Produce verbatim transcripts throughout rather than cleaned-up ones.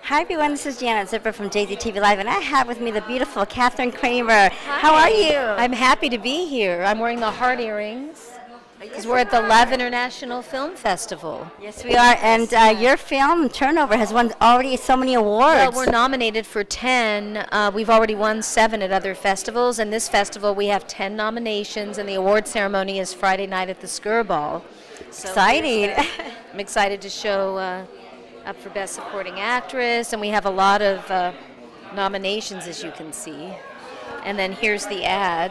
Hi everyone, this is Janet Zipper from J Z T V Live, and I have with me the beautiful Katherine Kramer. Hi. How are you? I'm happy to be here. I'm wearing the heart earrings because we're at the Love International Film Festival. Yes, we are, and uh, your film, Turnover, has won already so many awards. Well, we're nominated for ten. Uh, we've already won seven at other festivals, and this festival we have ten nominations, and the award ceremony is Friday night at the Skirball. So exciting. I'm excited to show uh, up for Best Supporting Actress, and we have a lot of uh, nominations, as you can see. And then here's the ad,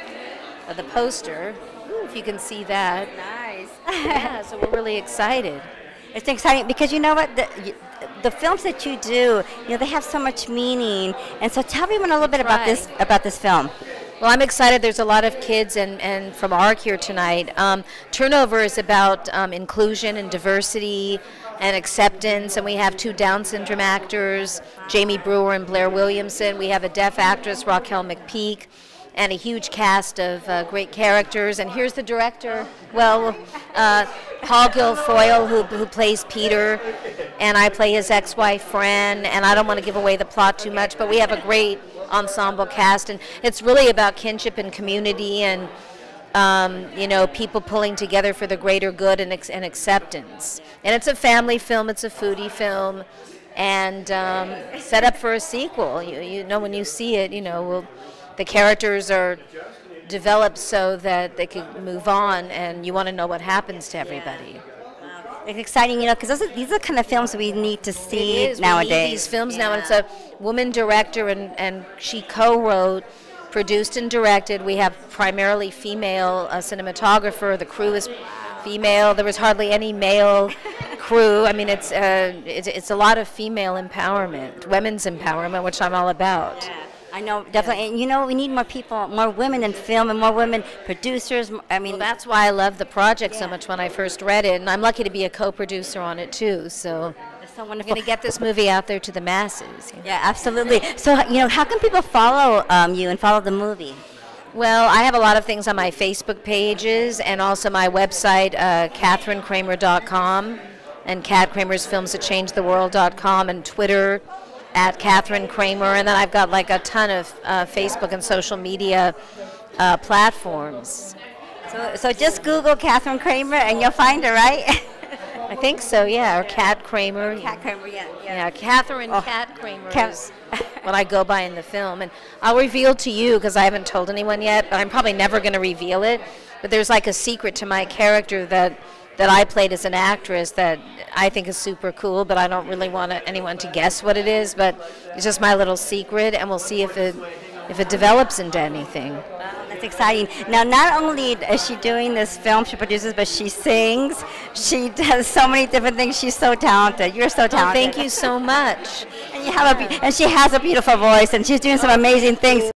uh, the poster, Ooh, if you can see that. Nice. Yeah, so we're really excited. It's exciting because you know what, the, the films that you do, you know, they have so much meaning. And so tell me a little bit about this about this film. Well, I'm excited. There's a lot of kids and, and from A R C here tonight. Um, Turnover is about um, inclusion and diversity and acceptance, and we have two Down syndrome actors, Jamie Brewer and Blair Williamson. We have a deaf actress, Raquel McPeak, and a huge cast of uh, great characters. And here's the director, well, uh, Paul Guilfoyle, who, who plays Peter, and I play his ex-wife, Fran, and I don't want to give away the plot too much, but we have a great ensemble cast, and it's really about kinship and community and um, you know, people pulling together for the greater good and, ex and acceptance. And it's a family film, it's a foodie film, and um, set up for a sequel. You, you know, when you see it, you know, we'll, the characters are developed so that they can move on, and you want to know what happens to everybody. It's exciting, you know, because these are the kind of films we need to see it is. nowadays. We need these films yeah. now, and it's a woman director, and, and she co-wrote, produced, and directed. We have primarily female uh, cinematographer. The crew is female. There was hardly any male crew. I mean, it's, uh, it's, it's a lot of female empowerment, women's empowerment, which I'm all about. Yeah. I know, definitely. And you know, we need more people, more women in film, and more women producers. I mean, well, that's why I loved the project yeah. so much when I first read it, and I'm lucky to be a co-producer on it too. So, it's so wonderful. I'm going to get this movie out there to the masses. You know? Yeah, absolutely. So, you know, how can people follow um, you and follow the movie? Well, I have a lot of things on my Facebook pages and also my website, uh, Katherine Kramer dot com, and Kat Kramer's Films That Change the World dot com, and Twitter at Katherine Kramer, and then I've got like a ton of uh, Facebook and social media uh, platforms. So, so just Google Katherine Kramer and you'll find her, right? I think so, yeah, or Kat Kramer. Kat Kramer, yeah. Yeah, yeah Katherine oh. Kat Kramer Kat. is what I go by in the film. And I'll reveal to you, because I haven't told anyone yet, but I'm probably never going to reveal it, but there's like a secret to my character that that I played as an actress that I think is super cool, but I don't really want anyone to guess what it is, but it's just my little secret, and we'll see if it if it develops into anything. Wow, that's exciting. Now, not only is she doing this film, she produces, but she sings. She does so many different things. She's so talented. You're so talented. Oh, thank you so much. And you have a, and she has a beautiful voice, and she's doing some amazing things.